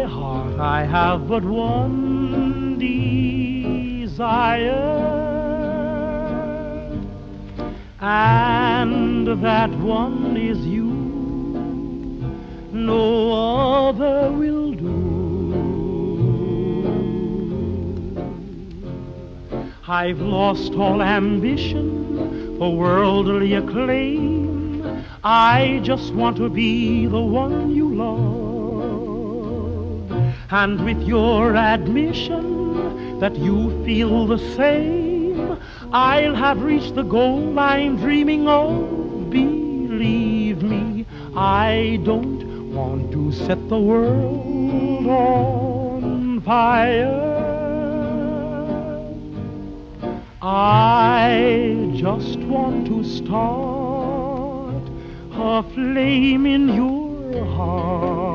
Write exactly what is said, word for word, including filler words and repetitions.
heart I have but one desire, and that one is you. No other will do. I've lost all ambition for worldly acclaim. I just want to be the one you love. And with your admission that you feel the same, I'll have reached the goal I'm dreaming of. Believe me, I don't want to set the world on fire. I just want to start a flame in your heart.